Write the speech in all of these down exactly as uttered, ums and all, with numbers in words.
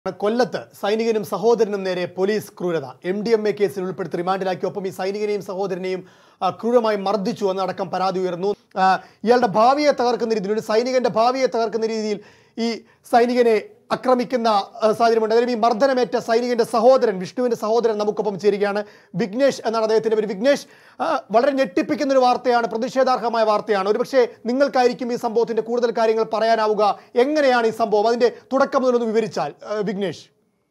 കൊല്ലത്ത് സൈനികനും സഹോദരനും നേരെ പോലീസ് ക്രൂരത എം ഡി എം എ കേസിൽ ഉൾപ്പെടുത്തി റിമാൻഡിലാക്കി. ഒപ്പം ഈ സൈനികനെയും സഹോദരനെയും ക്രൂരമായി മർദ്ദിച്ചു എന്നടക്കം പരാതി ഉയർന്നു. ഇയാളുടെ ഭാവിയെ തകർക്കുന്ന രീതിയിൽ, ഒരു സൈനികന്റെ ഭാവിയെ തകർക്കുന്ന രീതിയിൽ ഈ സൈനികനെ ആക്രമിക്കുന്ന സാഹചര്യമുണ്ട്. അതായത് ഈ മർദ്ദനമേറ്റ സൈനികന്റെ സഹോദരൻ, വിഷ്ണുവിന്റെ സഹോദരൻ നമുക്കൊപ്പം ചേരുകയാണ്. വിഘ്നേഷ് എന്നാണ് അദ്ദേഹത്തിന്റെ പേര്. വിഘ്നേഷ്, വളരെ ഞെട്ടിപ്പിക്കുന്ന ഒരു വാർത്തയാണ്, പ്രതിഷേധാർഹമായ വാർത്തയാണ്. ഒരുപക്ഷെ നിങ്ങൾക്കായിരിക്കും ഈ സംഭവത്തിന്റെ കൂടുതൽ കാര്യങ്ങൾ പറയാനാവുക. എങ്ങനെയാണ് ഈ സംഭവം, അതിന്റെ തുടക്കം മുതലൊന്ന് വിവരിച്ചാൽ വിഘ്നേഷ്.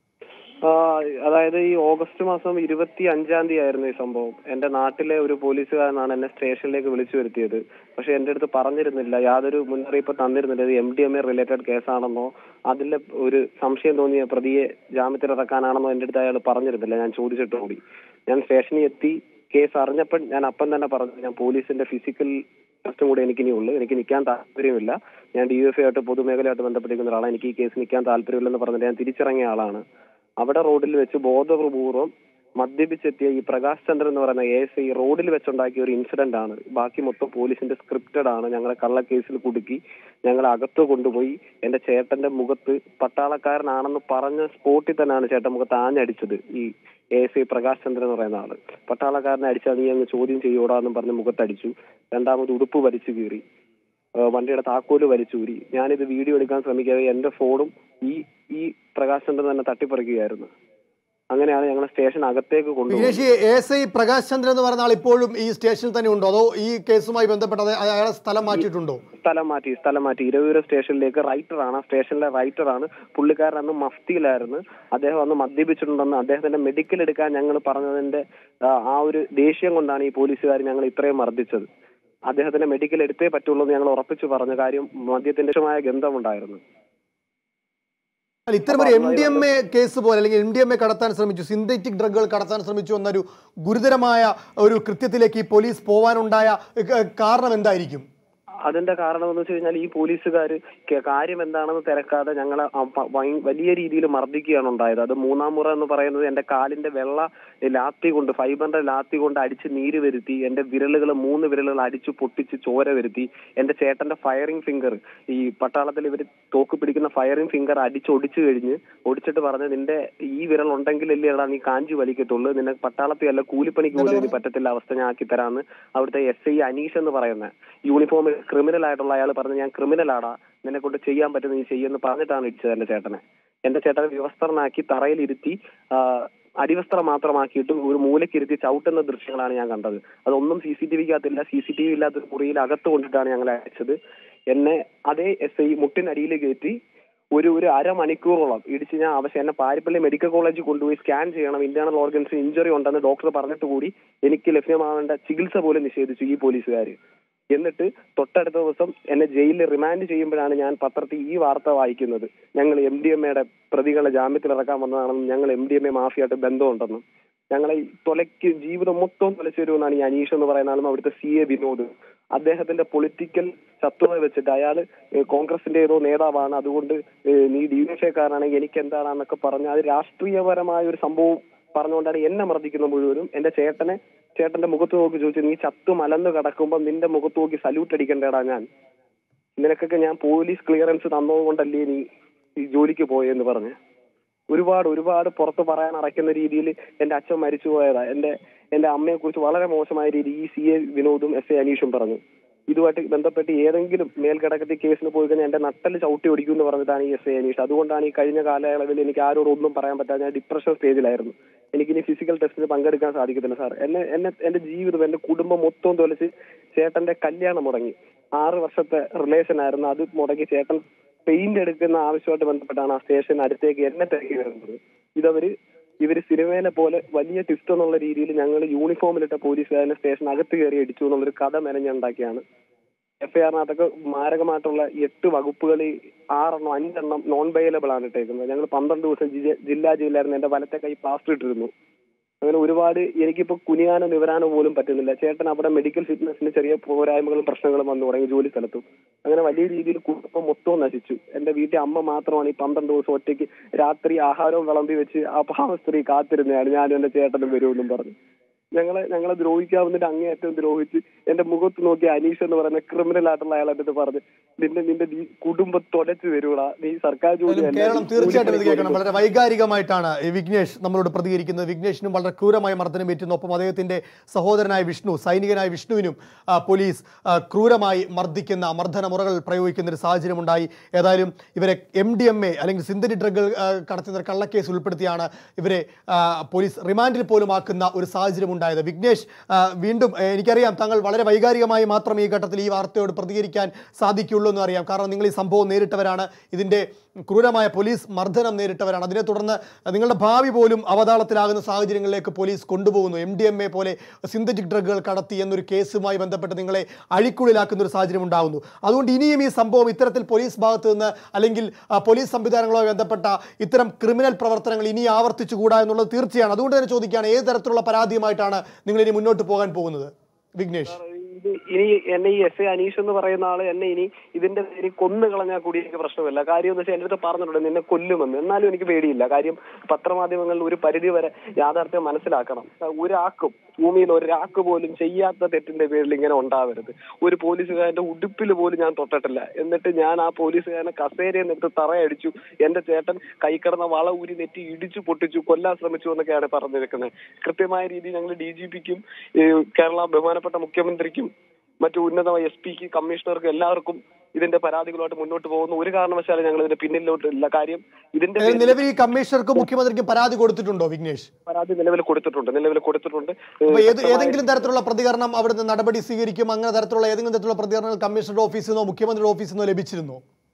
അതായത് ഈ ഓഗസ്റ്റ് മാസം ഇരുപത്തി അഞ്ചാം തീയതി ആയിരുന്നു ഈ സംഭവം. എന്റെ നാട്ടിലെ ഒരു പോലീസുകാരനാണ് എന്നെ സ്റ്റേഷനിലേക്ക് വിളിച്ചു വരുത്തിയത്. പക്ഷെ എന്റെ അടുത്ത് പറഞ്ഞിരുന്നില്ല, യാതൊരു മുന്നറിയിപ്പ് തന്നിരുന്നില്ല ഇത് M D M A related കേസാണെന്നോ അതിലെ ഒരു സംശയം തോന്നിയ പ്രതിയെ ജാമ്യത്തിലിറക്കാനാണെന്നോ എന്റെ അടുത്ത് അയാൾ പറഞ്ഞിരുന്നില്ല. ഞാൻ ചോദിച്ചിട്ട് കൂടി. ഞാൻ സ്റ്റേഷനിൽ എത്തി കേസ് അറിഞ്ഞപ്പോൾ ഞാൻ അപ്പം തന്നെ പറഞ്ഞു, ഞാൻ പോലീസിന്റെ ഫിസിക്കൽ ടെസ്റ്റും കൂടെ എനിക്കിനി ഉള്ളു, എനിക്ക് നിൽക്കാൻ താല്പര്യമില്ല. ഞാൻ ഡി എഫ് ആയിട്ട് പൊതുമേഖലയായിട്ട് ബന്ധപ്പെട്ടിരിക്കുന്ന ഒരാളാണ്, എനിക്ക് ഈ കേസ് നിൽക്കാൻ താല്പര്യമില്ലെന്ന് പറഞ്ഞിട്ട് ഞാൻ തിരിച്ചിറങ്ങിയ ആളാണ്. അവിടെ റോഡിൽ വെച്ച് ബോധപൂർവം മദ്യപിച്ചെത്തിയ ഈ പ്രകാശ് ചന്ദ്രൻ എന്ന് പറയുന്ന എ എസ് ഐ റോഡിൽ വെച്ചുണ്ടാക്കിയ ഒരു ഇൻസിഡന്റ് ആണ്. ബാക്കി മൊത്തം പോലീസിന്റെ സ്ക്രിപ്റ്റഡ് ആണ്. ഞങ്ങളെ കള്ളക്കേസിൽ കുടുക്കി ഞങ്ങളെ അകത്ത് കൊണ്ടുപോയി എന്റെ ചേട്ടന്റെ മുഖത്ത് പട്ടാളക്കാരനാണെന്ന് പറഞ്ഞ സ്പോട്ടിൽ തന്നെയാണ് ചേട്ടൻ മുഖത്ത് ആഞ്ഞടിച്ചത്. ഈ A S I Prakash Chandran എന്ന് പറയുന്ന ആള് പട്ടാളക്കാരനെ അടിച്ചാൽ നീ അങ്ങ് ചോദ്യം ചെയ്യൂടാന്നും പറഞ്ഞ് മുഖത്തടിച്ചു. രണ്ടാമത് ഉടുപ്പ് വലിച്ചു കീറി, വണ്ടിയുടെ താക്കോല് വലിച്ചൂരി. ഞാനിത് വീഡിയോ എടുക്കാൻ ശ്രമിക്കാതെ എന്റെ ഫോണും ഈ ഈ പ്രകാശ് ചന്ദ്രൻ തന്നെ തട്ടിപ്പറിക്കുകയായിരുന്നു. അങ്ങനെയാണ് ഞങ്ങൾ സ്റ്റേഷൻ അകത്തേക്ക് കൊണ്ടുപോയി. എസ് ഐ പ്രകാശ് ചന്ദ്രൻ എന്ന് പറഞ്ഞ ആൾ ഇപ്പോഴും ഈ സ്റ്റേഷനിൽ തന്നെ ഉണ്ടോ, അതോ ഈ കേസുമായി ബന്ധപ്പെട്ടത് അയാളെ സ്ഥലം മാറ്റിയിട്ടുണ്ടോ? സ്ഥലം മാറ്റി സ്ഥലം മാറ്റി ഇരവിപുരം സ്റ്റേഷനിലേക്ക്. റൈറ്ററാണ്, സ്റ്റേഷനിലെ റൈറ്ററാണ്. പുള്ളിക്കാരൻ അന്ന് മഫ്തിയിലായിരുന്നു. അദ്ദേഹം അന്ന് മദ്യപിച്ചിട്ടുണ്ടെന്ന് അദ്ദേഹത്തിന്റെ മെഡിക്കൽ എടുക്കാൻ ഞങ്ങൾ പറഞ്ഞതിന്റെ ആ ഒരു ദേഷ്യം കൊണ്ടാണ് ഈ പോലീസുകാർ ഞങ്ങൾ ഇത്രയും മർദ്ദിച്ചത്. അദ്ദേഹത്തിന്റെ മെഡിക്കൽ എടുത്തേ പറ്റുള്ളൂ എന്ന് ഞങ്ങൾ ഉറപ്പിച്ചു പറഞ്ഞു. കാര്യം മദ്യത്തിന്റെ ഗന്ധമുണ്ടായിരുന്നു. ഇത്തരം ഒരു M D M A case പോലെ, അല്ലെങ്കിൽ എം ഡി എം എ കടത്താൻ ശ്രമിച്ചു, സിന്തറ്റിക് ഡ്രഗുകൾ കടത്താൻ ശ്രമിച്ചു എന്നൊരു ഗുരുതരമായ ഒരു കൃത്യത്തിലേക്ക് ഈ പോലീസ് പോവാനുണ്ടായ കാരണം എന്തായിരിക്കും? അതിന്റെ കാരണം എന്ന് വെച്ച് കഴിഞ്ഞാൽ ഈ പോലീസുകാർ കാര്യം എന്താണെന്ന് തിരക്കാതെ ഞങ്ങളെ വലിയ രീതിയിൽ മർദ്ദിക്കുകയാണ് ഉണ്ടായത്. അത് മൂന്നാം മുറ എന്ന് പറയുന്നത് എന്റെ കാലിന്റെ വെള്ള ലാത്തി കൊണ്ട്, ഫൈബറിന്റെ ലാത്തി കൊണ്ട് അടിച്ച് നീര് വരുത്തി. എന്റെ വിരലുകൾ മൂന്ന് വിരലുകൾ അടിച്ചു പൊട്ടിച്ച് ചോര വരുത്തി. എന്റെ ചേട്ടന്റെ ഫയറിംഗ് ഫിംഗർ, ഈ പട്ടാളത്തിൽ ഇവർ തോക്ക് പിടിക്കുന്ന ഫയറിംഗ് ഫിംഗർ അടിച്ചൊടിച്ചു കഴിഞ്ഞ് ഒടിച്ചിട്ട് പറഞ്ഞ് നിന്റെ ഈ വിരൽ ഉണ്ടെങ്കിലല്ലേ എടാ നീ കാഞ്ചി വലിക്കത്തുള്ളൂ, നിന്നെ പട്ടാളത്തിൽ അല്ല കൂലിപ്പണിക്ക് പോലും ഇനി പറ്റത്തില്ല അവസ്ഥ ഞാൻ ആക്കി തരാന്ന് അവിടുത്തെ എസ് ഐ അനീഷ് എന്ന് പറയുന്ന യൂണിഫോമിൽ ക്രിമിനൽ ആയിട്ടുള്ള അയാൾ പറഞ്ഞു, ഞാൻ ക്രിമിനലാടാ, നിന്നെ കൊണ്ട് ചെയ്യാൻ പറ്റുന്ന നീ ചെയ്യുമെന്ന് പറഞ്ഞിട്ടാണ് ഇടിച്ചത് എന്റെ ചേട്ടനെ. എന്റെ ചേട്ടനെ വ്യവസ്ഥനാക്കി തറയിലിരുത്തി അടിവസ്ത്രം മാത്രമാക്കിയിട്ട് ഒരു മൂലക്കിരുത്തി ചവിട്ടുന്ന ദൃശ്യങ്ങളാണ് ഞാൻ കണ്ടത്. അതൊന്നും സി സി ടി വിക്കകത്തില്ല. സി സി ടി വി ഇല്ലാത്തൊരു മുറിയിൽ അകത്ത് കൊണ്ടിട്ടാണ് ഞങ്ങളെ അയച്ചത്. എന്നെ അതേ എസ് ഐ മുട്ടിനടിയിൽ കയറ്റി ഒരു ഒരു അരമണിക്കൂറോളം ഇടിച്ച് ഞാൻ ആവശ്യം എന്നെ പാരിപ്പള്ളി മെഡിക്കൽ കോളേജിൽ കൊണ്ടുപോയി സ്കാൻ ചെയ്യണം, ഇന്റേണൽ ഓർഗൻസിന് ഇഞ്ചുറി ഉണ്ടെന്ന് ഡോക്ടർ പറഞ്ഞിട്ട് കൂടി എനിക്ക് ലഭ്യമാവേണ്ട ചികിത്സ പോലും നിഷേധിച്ചു ഈ പോലീസുകാർ. എന്നിട്ട് തൊട്ടടുത്ത ദിവസം എന്നെ ജയിലിൽ റിമാൻഡ് ചെയ്യുമ്പോഴാണ് ഞാൻ പത്രത്തിൽ ഈ വാർത്ത വായിക്കുന്നത്, ഞങ്ങൾ എം ഡി എം എയുടെ പ്രതികളെ ജാമ്യത്തിൽ ഇറക്കാൻ വന്നതാണെന്നും ഞങ്ങൾ എം ഡി എം എ മാഫിയായിട്ട് ബന്ധമുണ്ടെന്നും ഞങ്ങളെ തൊലയ്ക്ക് ജീവിതം മൊത്തം തൊലച്ചു വരുമെന്നാണ് ഈ അനീഷ് എന്ന് പറയുന്ന ആളും അവിടുത്തെ സി എ വിനോദ്. അദ്ദേഹത്തിന്റെ പൊളിറ്റിക്കൽ ശത്രുത വെച്ചിട്ട് അയാൾ കോൺഗ്രസിന്റെ ഏതോ നേതാവാണ്, അതുകൊണ്ട് നീ ഡി എഫ് എക്കാരനാണെങ്കിൽ എനിക്ക് എന്താണെന്നൊക്കെ പറഞ്ഞ് അത് രാഷ്ട്രീയപരമായ ഒരു സംഭവം പറഞ്ഞുകൊണ്ടാണ് എന്നെ മർദ്ദിക്കുന്ന മുഴുവനും. എന്റെ ചേട്ടനെ ചേട്ടന്റെ മുഖത്ത് നോക്കി ചോദിച്ചു, നീ ചത്തു മലന്ന് കിടക്കുമ്പോൾ നിന്റെ മുഖത്ത് നോക്കി സല്യൂട്ട് അടിക്കണ്ടേടാ, ഞാൻ നിനക്കൊക്കെ ഞാൻ പോലീസ് ക്ലിയറൻസ് തന്നത് കൊണ്ടല്ലേ നീ ഈ ജോലിക്ക് പോയെന്ന് പറഞ്ഞ് ഒരുപാട് ഒരുപാട് പുറത്ത് പറയാൻ അറയ്ക്കുന്ന രീതിയിൽ എന്റെ അച്ഛൻ മരിച്ചു പോയതാ, എന്റെ എന്റെ അമ്മയെ കുറിച്ച് വളരെ മോശമായ രീതിയിൽ ഈ സി എ വിനോദും എസ് എ അനീഷും പറഞ്ഞു. ഇതുമായിട്ട് ബന്ധപ്പെട്ട് ഏതെങ്കിലും മേൽഘടകത്തിൽ കേസിന് പോയി കഴിഞ്ഞാൽ എന്റെ നട്ടല് ചവിട്ടി ഒടിക്കും എന്ന് പറഞ്ഞിട്ടാണ് ഈ എസ് എ അനീഷ്. അതുകൊണ്ടാണ് ഈ കഴിഞ്ഞ കാലയളവിൽ എനിക്ക് ആരോടും ഒന്നും പറയാൻ പറ്റാതെ ഞാൻ ഡിപ്രഷൻ സ്റ്റേജിലായിരുന്നു. എനിക്കിനി ഫിസിക്കൽ ടെസ്റ്റിന് പങ്കെടുക്കാൻ സാധിക്കത്തില്ല സാർ. എന്നെ എന്നെ എന്റെ ജീവിതം എന്റെ കുടുംബം മൊത്തം തൊലച്ച് ചേട്ടന്റെ കല്യാണം മുടങ്ങി. ആറ് വർഷത്തെ റിലേഷൻ ആയിരുന്നു, അത് മുടങ്ങി. ചേട്ടൻ പെയിന്റ് എടുക്കുന്ന ആവശ്യമായിട്ട് ബന്ധപ്പെട്ടാണ് ആ സ്റ്റേഷൻ അടുത്തേക്ക് എന്നെ തിരക്കി വരുന്നത്. ഇതവര് ഇവര് സിനിമയിലെ പോലെ വലിയ ട്വിസ്റ്റ് എന്നുള്ള രീതിയിൽ ഞങ്ങൾ യൂണിഫോമിലിട്ട പോലീസുകാരനെ സ്റ്റേഷൻ അകത്ത് കയറി അടിച്ചു എന്നുള്ളൊരു കഥ മെനഞ്ഞുണ്ടാക്കിയാണ്. എഫ് ഐ ആറിനകത്തൊക്കെ മാരകമായിട്ടുള്ള എട്ട് വകുപ്പുകളിൽ ആറെണ്ണം അഞ്ചെണ്ണം നോൺ ബെയിലബിൾ ആണ് ഇട്ടേക്കുന്നത്. ഞങ്ങൾ പന്ത്രണ്ട് ദിവസം ജില്ലാ ജയിലായിരുന്നു. എന്റെ വലത്തെ കൈ പ്ലാസ്റ്റർ ഇട്ടിരുന്നു. അങ്ങനെ ഒരുപാട് എനിക്കിപ്പോ കുനിയാനോ നിവരാനോ പോലും പറ്റുന്നില്ല. ചേട്ടൻ അവിടെ മെഡിക്കൽ ഫിറ്റ്നസിന് ചെറിയ പോരായ്മകളും പ്രശ്നങ്ങളും വന്നു തുടങ്ങി ജോലി സ്ഥലത്തും. അങ്ങനെ വലിയ രീതിയിൽ കുടുംബം മൊത്തവും നശിച്ചു. എന്റെ വീട്ടിൽ അമ്മ മാത്രമാണ് ഈ പന്ത്രണ്ട് ദിവസം ഒറ്റയ്ക്ക് രാത്രി ആഹാരവും വിളമ്പി വെച്ച് ആ പാവ സ്ത്രീ കാത്തിരുന്നയാണ് ഞാനും എന്റെ ചേട്ടനും വരുമെന്നും പറഞ്ഞു. ഞങ്ങളെ ഞങ്ങളെ ദ്രോഹിക്കാവുന്നതിന്റെ അങ്ങേയറ്റം ദ്രോഹിച്ച് എന്റെ മുഖത്ത് നോക്കി അനീഷ് എന്ന് പറയുന്ന ക്രിമിനൽ ആയിട്ടുള്ള അയാൾ എന്നിട്ട് പറഞ്ഞ് നിന്റെ നിന്റെ നീ കുടുംബം തൊലച്ചു തരൂടാ, നീ സർക്കാർ ജോലി. കേരളം തീർച്ചയായിട്ടും ഇത് കേൾക്കണം. വളരെ വൈകാരികമായിട്ടാണ് വിഘ്നേഷ് നമ്മളോട് പ്രതികരിക്കുന്നത്. വിഘ്നേഷിനും വളരെ ക്രൂരമായ മർദ്ദനം ഏറ്റുന്നു. ഒപ്പം അദ്ദേഹത്തിന്റെ സഹോദരനായ വിഷ്ണു, സൈനികനായ വിഷ്ണുവിനും പോലീസ് ക്രൂരമായി മർദ്ദിക്കുന്ന മർദ്ദന മുറകൾ പ്രയോഗിക്കുന്ന ഒരു സാഹചര്യമുണ്ടായി. ഏതായാലും ഇവരെ എം ഡി എം എ അല്ലെങ്കിൽ സിന്തറ്റിക് ഡ്രഗുകൾ കടത്തുന്ന കള്ളക്കേസ് ഉൾപ്പെടുത്തിയാണ് ഇവരെ പോലീസ് റിമാൻഡിൽ പോലും ആക്കുന്ന ഒരു സാഹചര്യം ഉണ്ടായത്. വിഘ്നേഷ്, വീണ്ടും എനിക്കറിയാം താങ്കൾ വളരെ വൈകാരികമായി മാത്രം ഈ ഘട്ടത്തിൽ ഈ വാർത്തയോട് പ്രതികരിക്കാൻ സാധിക്കുള്ളൂ എന്ന് അറിയാം. കാരണം നിങ്ങൾ ഈ സംഭവം നേരിട്ടവരാണ്, ഇതിൻ്റെ ക്രൂരമായ പോലീസ് മർദ്ദനം നേരിട്ടവരാണ്. അതിനെ തുടർന്ന് നിങ്ങളുടെ ഭാവി പോലും അവതാളത്തിലാകുന്ന സാഹചര്യങ്ങളിലേക്ക് പോലീസ് കൊണ്ടുപോകുന്നു. എം ഡി എം എ പോലെ സിന്തറ്റിക് ഡ്രഗുകൾ കടത്തി എന്നൊരു കേസുമായി ബന്ധപ്പെട്ട് നിങ്ങളെ അഴിക്കുള്ളിലാക്കുന്ന ഒരു സാഹചര്യം ഉണ്ടാകുന്നു. അതുകൊണ്ട് ഇനിയും ഈ സംഭവം ഇത്തരത്തിൽ പോലീസ് ഭാഗത്ത് നിന്ന് അല്ലെങ്കിൽ പോലീസ് സംവിധാനങ്ങളുമായി ബന്ധപ്പെട്ട ഇത്തരം ക്രിമിനൽ പ്രവർത്തനങ്ങൾ ഇനി ആവർത്തിച്ചുകൂടാ എന്നുള്ളത് തീർച്ചയാണ്. അതുകൊണ്ട് തന്നെ ചോദിക്കുകയാണ്, ഏത് തരത്തിലുള്ള പരാതിയുമായിട്ടാണ് നിങ്ങൾ ഇനി മുന്നോട്ട് പോകാൻ പോകുന്നത് വിഘ്നേഷ്? ഇനി എന്നെ ഈ എസ് എ അനീഷ് എന്ന് പറയുന്ന ആള് എന്നെ ഇനി ഇതിന്റെ പേര് കൊന്നു കളഞ്ഞാൽ കൂടി എനിക്ക് പ്രശ്നമില്ല. കാര്യം എന്ന് വെച്ചാൽ എന്റെ അടുത്ത് പറഞ്ഞിട്ടുണ്ട് നിന്നെ കൊല്ലുമെന്ന്. എന്നാലും എനിക്ക് പേടിയില്ല. കാര്യം പത്രമാധ്യമങ്ങളിൽ ഒരു പരിധി വരെ യാഥാർത്ഥ്യം മനസ്സിലാക്കണം. ഒരാൾക്കും ഭൂമിയിൽ ഒരാൾക്ക് പോലും ചെയ്യാത്ത തെറ്റിന്റെ പേരിൽ ഇങ്ങനെ ഉണ്ടാവരുത്. ഒരു പോലീസുകാരന്റെ ഉടുപ്പിൽ പോലും ഞാൻ തൊട്ടിട്ടില്ല. എന്നിട്ട് ഞാൻ ആ പോലീസുകാരനെ കസേരയിൽ നിന്നിട്ട് തറയടിച്ചു, എന്റെ ചേട്ടൻ കൈക്കിടന്ന വള ഊരി നെറ്റി ഇടിച്ചു പൊട്ടിച്ചു, കൊല്ലാൻ ശ്രമിച്ചു എന്നൊക്കെയാണ് പറഞ്ഞിരിക്കുന്നത്. കൃത്യമായ രീതിയിൽ ഞങ്ങൾ ഡി ജി പിക്കും കേരള ബഹുമാനപ്പെട്ട മുഖ്യമന്ത്രിക്കും മറ്റു ഉന്നത എസ് പിക്ക് കമ്മീഷണർക്കും എല്ലാവർക്കും ഇതിന്റെ പരാതികളുമായിട്ട് മുന്നോട്ട് പോകുന്നു. ഒരു കാരണവശാലും ഞങ്ങൾ ഇതിന്റെ പിന്നിലോട്ട് ഇല്ല. കാര്യം ഇതിന്റെ നിലവിൽ ഈ കമ്മീഷണർക്കും മുഖ്യമന്ത്രിക്കും പരാതി കൊടുത്തിട്ടുണ്ടോ വിഘ്നേഷ്? പരാതി നിലവിൽ കൊടുത്തിട്ടുണ്ട് നിലവിൽ കൊടുത്തിട്ടുണ്ട് ഏതെങ്കിലും തരത്തിലുള്ള പ്രതികരണം അവിടുന്ന് നടപടി സ്വീകരിക്കും, അങ്ങനെ തരത്തിലുള്ള ഏതെങ്കിലും തരത്തിലുള്ള പ്രതികരണങ്ങൾ കമ്മീഷണറുടെ ഓഫീസിൽ നിന്നോ മുഖ്യമന്ത്രിയുടെ ഓഫീസിൽ നിന്നോ ലഭിച്ചിരുന്നോ?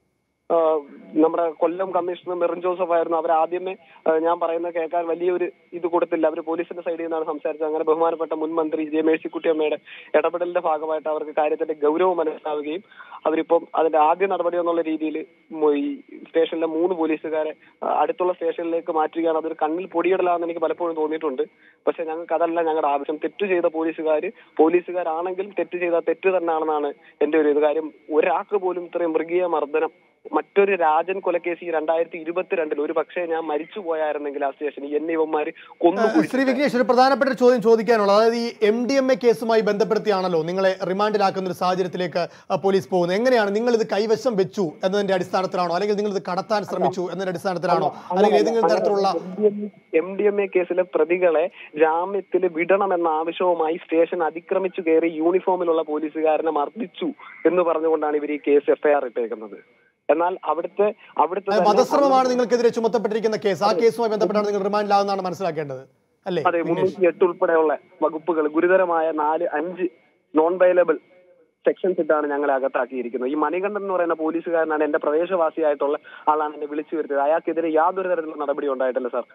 നമ്മുടെ കൊല്ലം കമ്മീഷണർ മെറിൻ ജോസഫ് ആയിരുന്നു. അവർ ആദ്യമേ ഞാൻ പറയുന്നത് കേൾക്കാൻ വലിയൊരു ഇത് കൊടുത്തില്ല. അവർ പോലീസിന്റെ സൈഡിൽ നിന്നാണ് സംസാരിച്ചത്. അങ്ങനെ ബഹുമാനപ്പെട്ട മുൻ മന്ത്രി ജെ മേഴ്സിക്കുട്ടിയമ്മയുടെ ഇടപെടലിന്റെ ഭാഗമായിട്ട് അവർക്ക് കാര്യത്തിന്റെ ഗൗരവം മനസ്സിലാവുകയും അവരിപ്പം അതിന്റെ ആദ്യ നടപടി എന്നുള്ള രീതിയിൽ ഈ സ്റ്റേഷനിലെ മൂന്ന് പോലീസുകാരെ അടുത്തുള്ള സ്റ്റേഷനിലേക്ക് മാറ്റുകയാണ്. അതൊരു കണ്ണിൽ പൊടിയിടലാണെന്ന് എനിക്ക് പലപ്പോഴും തോന്നിയിട്ടുണ്ട്. പക്ഷെ ഞങ്ങൾക്ക് അതല്ല ഞങ്ങളുടെ ആവശ്യം. തെറ്റ് ചെയ്ത പോലീസുകാർ പോലീസുകാരാണെങ്കിലും തെറ്റ് ചെയ്ത തെറ്റ് തന്നെയാണെന്നാണ് എന്റെ ഒരു ഇത്. കാര്യം ഒരാൾക്ക് പോലും ഇത്രയും മൃഗീയ മർദ്ദനം, മറ്റൊരു രാജൻ കൊലക്കേസ് ഈ രണ്ടായിരത്തി ഇരുപത്തിരണ്ടിൽ ഒരു പക്ഷേ ഞാൻ മരിച്ചു പോയായിരുന്നെങ്കിൽ ആ സ്റ്റേഷനിൽ എന്നെ ഇവന്മാര് കൊന്നു. ശ്രീ വിഘ്നേഷ്, ഒരു പ്രധാനപ്പെട്ട ചോദ്യം ചോദിക്കാനുള്ളത്, അതായത് ഈ എം ഡി എം എ കേസുമായി ബന്ധപ്പെടുത്തിയാണല്ലോ നിങ്ങളെ റിമാൻഡിലാക്കുന്ന ഒരു സാഹചര്യത്തിലേക്ക് പോലീസ് പോകുന്നത്. എങ്ങനെയാണ് നിങ്ങൾ ഇത് കൈവശം വെച്ചു എന്നതിന്റെ അടിസ്ഥാനത്തിലാണോ, അല്ലെങ്കിൽ നിങ്ങൾ ഇത് കടത്താൻ ശ്രമിച്ചു എന്നതിന്റെ അടിസ്ഥാനത്തിലാണോ, അല്ലെങ്കിൽ ഏതെങ്കിലും തരത്തിലുള്ള എം ഡി എം എ കേസിലെ പ്രതികളെ ജാമ്യത്തിൽ വിടണമെന്ന ആവശ്യവുമായി സ്റ്റേഷൻ അതിക്രമിച്ചു കയറി യൂണിഫോമിലുള്ള പോലീസുകാരനെ മർദ്ദിച്ചു എന്ന് പറഞ്ഞുകൊണ്ടാണ് ഇവർ ഈ കേസ് എഫ്ഐആർ ഇട്ടേക്കുന്നത്. എന്നാൽ അവിടുത്തെ അവിടുത്തെ വധശ്രമമാണ് നിങ്ങൾക്കെതിരെ ചുമത്തപ്പെട്ടിരിക്കുന്ന കേസ്. ആ കേസുമായി ബന്ധപ്പെട്ടാണ് നിങ്ങൾ റിമാൻഡിലാകുന്നതാണ് മനസ്സിലാക്കേണ്ടത് അല്ലേ? അതെ, മുന്നൂറ്റി എട്ട് ഉൾപ്പെടെയുള്ള വകുപ്പുകൾ, ഗുരുതരമായ നാല് അഞ്ച് നോൺ ബൈലബിൾ സെക്ഷൻസ് ഇട്ടാണ് ഞങ്ങളെ അകത്താക്കിയിരിക്കുന്നത്. ഈ മണികണ്ഠൻ എന്ന് പറയുന്ന പോലീസുകാരനാണ് എന്റെ പ്രദേശവാസിയായിട്ടുള്ള ആളാണ് എന്നെ വിളിച്ചു വരുത്തിയത്. അയാൾക്കെതിരെ യാതൊരു തരത്തിലുള്ള നടപടി ഉണ്ടായിട്ടില്ല സാർ.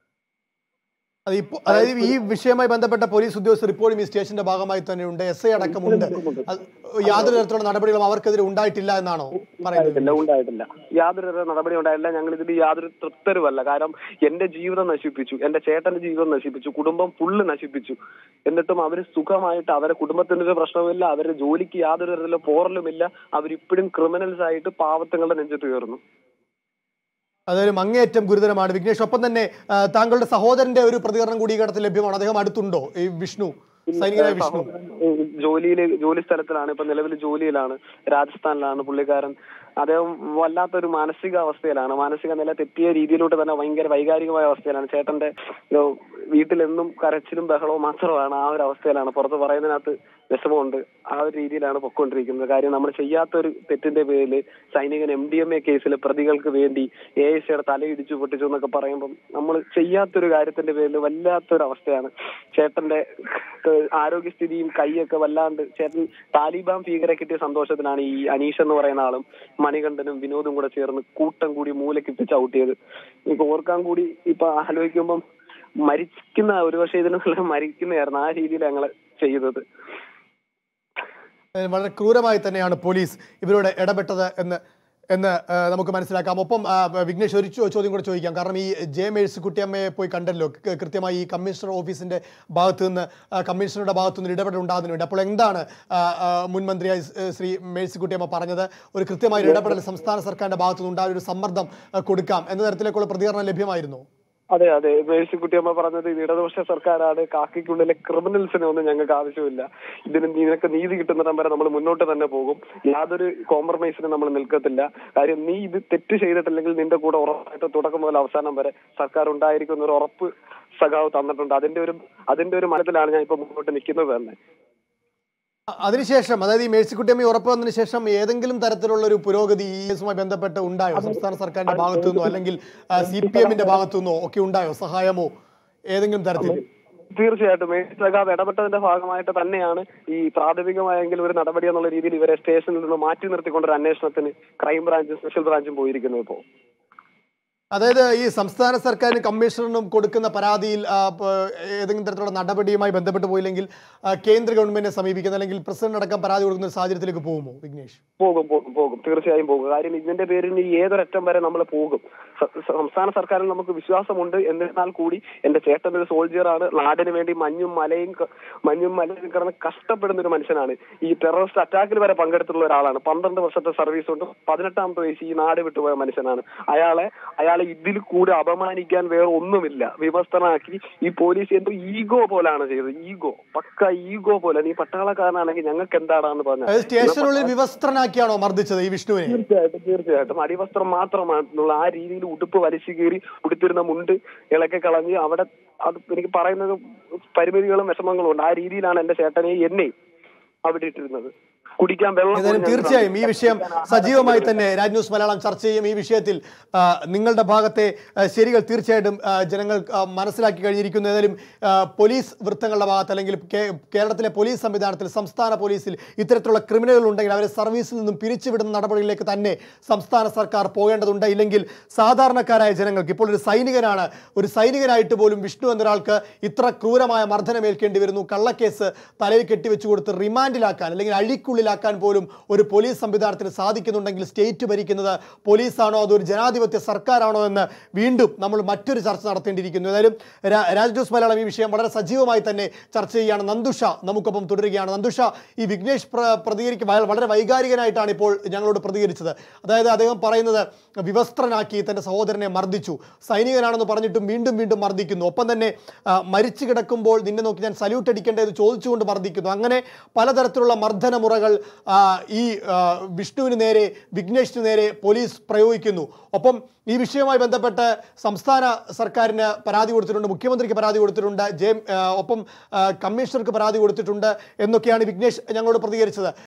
അതായത് ഈ വിഷയവുമായി ബന്ധപ്പെട്ട പോലീസ് ഉദ്യോഗസ്ഥർ ഇപ്പോഴും ഈ സ്റ്റേഷന്റെ ഭാഗമായി തന്നെയുണ്ട്, എസ് ഐ അടക്കമുണ്ട്. യാതൊരു തരത്തിലുള്ള നടപടികളും അവർക്കെതിരെ ഉണ്ടായിട്ടില്ല എന്നാണോ പറയുന്നത്? ഉണ്ടായിട്ടില്ല, യാതൊരു തരത്തിലുള്ള നടപടി ഉണ്ടായിട്ടില്ല. ഞങ്ങൾ ഇതിൽ യാതൊരു തൃപ്തരുമല്ല. കാരണം എന്റെ ജീവിതം നശിപ്പിച്ചു, എന്റെ ചേട്ടന്റെ ജീവിതം നശിപ്പിച്ചു, കുടുംബം ഫുള്ള് നശിപ്പിച്ചു. എന്നിട്ടും അവർ സുഖമായിട്ട് അവരെ കുടുംബത്തിന്റെ ഒരു പ്രശ്നവുമില്ല, അവരുടെ ജോലിക്ക് യാതൊരു തരത്തിലുള്ള പോറലുമില്ല. അവരിപ്പോഴും ക്രിമിനൽസ് ആയിട്ട് പാവത്തങ്ങളുടെ നെഞ്ചത്ത് കയറുന്നു. അതൊരു അങ്ങേയറ്റം ഗുരുതരമാണ് വിഘ്നേഷ്. ഒപ്പം തന്നെ താങ്കളുടെ സഹോദരന്റെ ഒരു പ്രതികരണം കൂടി ഈ ഘട്ടത്തിൽ ലഭ്യമാണ്. അദ്ദേഹം അടുത്തുണ്ടോ? ഈ വിഷ്ണു, സൈനികനായ വിഷ്ണു ജോലിയില് ജോലി സ്ഥലത്തിലാണ്, ഇപ്പൊ നിലവിൽ ജോലിയിലാണ്, രാജസ്ഥാനിലാണ് പുള്ളിക്കാരൻ. അദ്ദേഹം വല്ലാത്തൊരു മാനസികാവസ്ഥയിലാണ്, മാനസിക നില തെറ്റിയ രീതിയിലോട്ട് തന്നെ ഭയങ്കര വൈകാരികമായ അവസ്ഥയിലാണ്. ചേട്ടന്റെ വീട്ടിലെന്നും കരച്ചിലും ബഹളവും മാത്രമാണ്. ആ ഒരു അവസ്ഥയിലാണ്, പുറത്ത് പറയുന്നതിനകത്ത് വിഷമമുണ്ട്. ആ ഒരു രീതിയിലാണ് പൊയ്ക്കൊണ്ടിരിക്കുന്നത്. കാര്യം നമ്മൾ ചെയ്യാത്തൊരു തെറ്റിന്റെ പേരിൽ സൈനികൻ എം ഡി എം എ കേസിലെ പ്രതികൾക്ക് വേണ്ടി എ ഐ സിയുടെ തലയിടിച്ചു പൊട്ടിച്ചു എന്നൊക്കെ പറയുമ്പം നമ്മൾ ചെയ്യാത്തൊരു കാര്യത്തിന്റെ പേരിൽ വല്ലാത്തൊരു അവസ്ഥയാണ്. ചേട്ടന്റെ ആരോഗ്യസ്ഥിതിയും കൈയൊക്കെ വല്ലാണ്ട്, ചേട്ടൻ താലിബാൻ ഭീകരെ കിട്ടിയ സന്തോഷത്തിനാണ് ഈ അനീഷ് എന്ന് പറയുന്ന ആളും മണികണ്ഠനും വിനോദും കൂടെ ചേർന്ന് കൂട്ടം കൂടി മൂലക്കിട്ട് ചവിട്ടിയത്. ഇപ്പൊ ഓർക്കാൻ കൂടി ഇപ്പൊ ആലോചിക്കുമ്പം മരിക്കുന്ന, ഒരുപക്ഷെ ഇതിനുള്ള മരിക്കുന്നതായിരുന്നു ആ രീതിയിൽ ഞങ്ങള് ചെയ്തത്. വളരെ ക്രൂരമായി തന്നെയാണ് പോലീസ് ഇവരോട് ഇടപെട്ടത് എന്ന് എന്ന് നമുക്ക് മനസ്സിലാക്കാം. ഒപ്പം വിഘ്നേഷ്, ഒരു ചോദ്യം കൂടെ ചോദിക്കാം. കാരണം ഈ ജെ മേഴ്സിക്കുട്ടിയമ്മയെ പോയി കണ്ടല്ലോ, കൃത്യമായി ഈ കമ്മീഷണർ ഓഫീസിന്റെ ഭാഗത്തു നിന്ന് കമ്മീഷണറുടെ ഭാഗത്തു നിന്ന് ഇടപെടൽ ഉണ്ടാകുന്നതിന് വേണ്ടി. അപ്പോൾ എന്താണ് മുൻ മന്ത്രിയായി ശ്രീ മേഴ്സിക്കുട്ടിയമ്മ പറഞ്ഞത്? ഒരു കൃത്യമായ ഇടപെടൽ സംസ്ഥാന സർക്കാരിന്റെ ഭാഗത്തു നിന്ന് ഉണ്ടായ ഒരു സമ്മർദ്ദം കൊടുക്കാം എന്ന തരത്തിലേക്കുള്ള പ്രതികരണം ലഭ്യമായിരുന്നു? അതെ അതെ മേഴ്സിക്കുട്ടിയമ്മ പറഞ്ഞത് ഇത് ഇടതുപക്ഷ സർക്കാരാണ്, കാക്കിക്കുള്ളിലെ ക്രിമിനൽസിനെ ഒന്നും ഞങ്ങൾക്ക് ആവശ്യമില്ല, ഇതിന് നിനക്ക് നീതി കിട്ടുന്നിടം വരെ നമ്മൾ മുന്നോട്ട് തന്നെ പോകും, യാതൊരു കോംപ്രമൈസിനും നമ്മൾ നിൽക്കത്തില്ല. കാര്യം നീ ഇത് തെറ്റ് ചെയ്തിട്ടില്ലെങ്കിൽ നിന്റെ കൂടെ ഉറപ്പായിട്ട് തുടക്കം മുതൽ അവസാനം വരെ സർക്കാർ ഉണ്ടായിരിക്കും എന്നൊരു ഉറപ്പ് സഖാവ് തന്നിട്ടുണ്ട്. അതിന്റെ ഒരു അതിന്റെ ഒരു മനത്തിലാണ് ഞാൻ ഇപ്പൊ മുന്നോട്ട് നിൽക്കുന്നത് തന്നെ. അതിനുശേഷം, അതായത് ഈ മേഴ്സിക്കുട്ടിയമ്മ ഉറപ്പ് വന്നതിന് ശേഷം ഏതെങ്കിലും തരത്തിലുള്ള ഒരു പുരോഗതി ഈ കേസുമായി ബന്ധപ്പെട്ട് ഉണ്ടായോ? സംസ്ഥാന സർക്കാരിന്റെ ഭാഗത്തു നിന്നോ അല്ലെങ്കിൽ സി പി എമ്മിന്റെ ഭാഗത്തു നിന്നോ ഒക്കെ ഉണ്ടായോ സഹായമോ ഏതെങ്കിലും തരത്തിൽ? തീർച്ചയായിട്ടും സഖാവ് ഇടപെട്ടതിന്റെ ഭാഗമായിട്ട് തന്നെയാണ് ഈ പ്രാഥമികമായെങ്കിലും ഒരു നടപടി എന്നുള്ള രീതിയിൽ ഇവരെ സ്റ്റേഷനിൽ നിന്ന് മാറ്റി നിർത്തിക്കൊണ്ടൊരു അന്വേഷണത്തിന് ക്രൈംബ്രാഞ്ചും സ്പെഷ്യൽ ബ്രാഞ്ചും പോയിരിക്കുന്നത്. ഇപ്പോൾ അതായത് ഈ സംസ്ഥാന സർക്കാരിന് കമ്മീഷണറിനും കൊടുക്കുന്ന പരാതിയിൽ ഏതെങ്കിലും തരത്തിലുള്ള നടപടിയുമായി ബന്ധപ്പെട്ട് പോയില്ലെങ്കിൽ കേന്ദ്ര ഗവൺമെന്റിനെ സമീപിക്കുന്ന അല്ലെങ്കിൽ പ്രസിഡന്റ് അടക്കം പരാതി കൊടുക്കുന്ന സാഹചര്യത്തിലേക്ക് പോകുമോ വിഘ്നേഷ്? പോകും പോകും പോകും തീർച്ചയായും പോകും. കാര്യം ഇതിന്റെ പേരിൽ ഏതൊരറ്റം വരെ നമ്മൾ പോകും. സംസ്ഥാന സർക്കാരിൽ നമുക്ക് വിശ്വാസമുണ്ട്. എന്നിരുന്നാൽ കൂടി എന്റെ ചേട്ടൻ ഒരു സോൾജിയറാണ്, നാടിന് വേണ്ടി മഞ്ഞും മലയും മഞ്ഞും മലയും കിടന്ന് കഷ്ടപ്പെടുന്ന ഒരു മനുഷ്യനാണ്. ഈ ടെററിസ്റ്റ് അറ്റാക്കിൽ വരെ പങ്കെടുത്തിട്ടുള്ള ഒരാളാണ്. പന്ത്രണ്ട് വർഷത്തെ സർവീസ് ഉണ്ട്. പതിനെട്ടാമത്തെ വയസ്സ് ഈ നാട് വിട്ടുപോയ മനുഷ്യനാണ്. അയാളെ അയാളെ ഇതിൽ കൂടെ അപമാനിക്കാൻ വേറെ ഒന്നുമില്ല. വിവസ്ത്രനാക്കി ഈ പോലീസ് എന്തോ ഈഗോ പോലാണ് ചെയ്തത്. ഈഗോ, പക്ക ഈഗോ പോലെ. നീ പട്ടാളക്കാരനാണെങ്കിൽ ഞങ്ങൾക്ക് എന്താണെന്ന് പറഞ്ഞാൽ സ്റ്റേഷനുള്ളിൽ വിവസ്ത്രനാക്കിയാണോ മർദ്ദിച്ചത് ഈ വിഷ്ണുവിനെ? തീർച്ചയായിട്ടും തീർച്ചയായിട്ടും അടിവസ്ത്രം മാത്രമാണെന്നുള്ള ആ രീതിയിൽ ഉടുപ്പ് വലിച്ചു കീറി ഉടുത്തിരുന്ന മുണ്ട് ഇളക്കി കളഞ്ഞ് അവിടെ അത് എനിക്ക് പറയുന്നത് പരിമിതികളും വിഷമങ്ങളും ഉണ്ട്. ആ രീതിയിലാണ് എന്റെ ചേട്ടനെയും എന്നെയും അവിടെ ഇട്ടിരുന്നത്. കുടിക്കാൻ വെള്ളം. തീർച്ചയായും ഈ വിഷയം സജീവമായി തന്നെ രാജ് ന്യൂസ് മലയാളം ചർച്ച ചെയ്യും. ഈ വിഷയത്തിൽ നിങ്ങളുടെ ഭാഗത്തെ ശരികൾ തീർച്ചയായിട്ടും ജനങ്ങൾ മനസ്സിലാക്കി കഴിഞ്ഞിരിക്കുന്നു. ഏതായാലും പോലീസ് വൃത്തങ്ങളുടെ ഭാഗത്ത് അല്ലെങ്കിൽ കേരളത്തിലെ പോലീസ് സംവിധാനത്തിൽ, സംസ്ഥാന പോലീസിൽ ഇത്തരത്തിലുള്ള ക്രിമിനലുകൾ ഉണ്ടെങ്കിൽ അവരെ സർവീസിൽ നിന്നും പിരിച്ചുവിടുന്ന നടപടികളിലേക്ക് തന്നെ സംസ്ഥാന സർക്കാർ പോകേണ്ടതുണ്ട്. ഇല്ലെങ്കിൽ സാധാരണക്കാരായ ജനങ്ങൾക്ക്, ഇപ്പോൾ ഒരു സൈനികനാണ്, ഒരു സൈനികനായിട്ട് പോലും വിഷ്ണു എന്നൊരാൾക്ക് ഇത്ര ക്രൂരമായ മർദ്ദനമേൽക്കേണ്ടി വരുന്നു. കള്ളക്കേസ് തലയിൽ കെട്ടിവെച്ചു കൊടുത്ത് റിമാൻഡിലാക്കാൻ അല്ലെങ്കിൽ അഴിക്കുള്ളിൽ ാക്കാൻ പോലും ഒരു പോലീസ് സംവിധാനത്തിന് സാധിക്കുന്നുണ്ടെങ്കിൽ സ്റ്റേറ്റ് ഭരിക്കുന്നത് പോലീസാണോ അതോ ഒരു ജനാധിപത്യ സർക്കാരാണോ എന്ന് വീണ്ടും നമ്മൾ മറ്റൊരു ചർച്ച നടത്തേണ്ടിയിരിക്കുന്നു. ഏതായാലും രാജ് ന്യൂസ് മലയാളം ഈ വിഷയം വളരെ സജീവമായി തന്നെ ചർച്ച ചെയ്യുകയാണ്. നന്ദുഷ നമുക്കൊപ്പം തുടരുകയാണ്. നന്ദുഷ, ഈ വിഘ്നേഷ് പ്രതികരിക്കും വളരെ വൈകാരികനായിട്ടാണ് ഇപ്പോൾ ഞങ്ങളോട് പ്രതികരിച്ചത്. അതായത് അദ്ദേഹം പറയുന്നത് വിവസ്ത്രനാക്കി തൻ്റെ സഹോദരനെ മർദ്ദിച്ചു, സൈനികനാണെന്ന് പറഞ്ഞിട്ടും വീണ്ടും വീണ്ടും മർദ്ദിക്കുന്നു, ഒപ്പം തന്നെ മരിച്ചു കിടക്കുമ്പോൾ നിന്നെ നോക്കി ഞാൻ സല്യൂട്ട് അടിക്കേണ്ടത് ചോദിച്ചുകൊണ്ട് മർദ്ദിക്കുന്നു. അങ്ങനെ പലതരത്തിലുള്ള മർദ്ദന മുറകൾ ഈ വിഷ്ണുവിന് നേരെ, വിഘ്നേഷിന് നേരെ പോലീസ് പ്രയോഗിക്കുന്നു. ഒപ്പം ഈ വിഷയവുമായി ബന്ധപ്പെട്ട് സംസ്ഥാന സർക്കാരിന് പരാതി കൊടുത്തിട്ടുണ്ട്, മുഖ്യമന്ത്രിക്ക് പരാതി കൊടുത്തിട്ടുണ്ട്, ജെ ഒപ്പം കമ്മീഷണർക്ക് പരാതി കൊടുത്തിട്ടുണ്ട് എന്നൊക്കെയാണ് വിഘ്നേഷ് ഞങ്ങളോട് പ്രതികരിച്ചത്.